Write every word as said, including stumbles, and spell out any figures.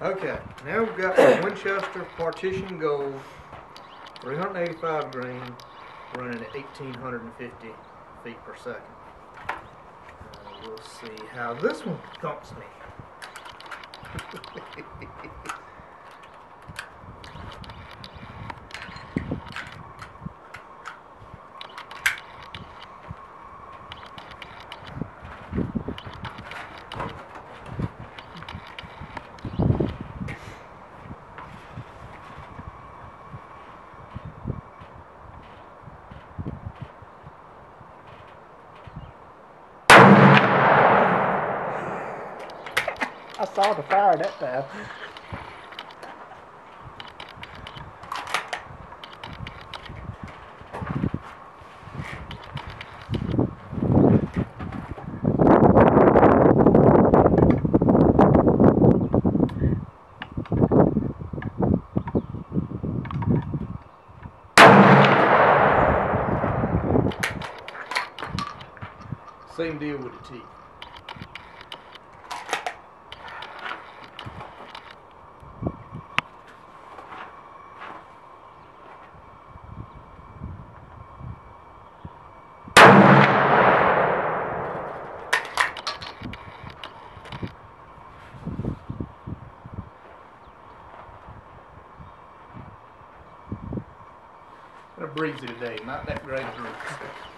Okay, now we've got some Winchester Partition Gold, three hundred eighty-five grain, running at eighteen fifty feet per second. Uh, we'll see how this one thumps me. I saw the fire that time. Same deal with the teeth. Kind of breezy today, not that great breeze.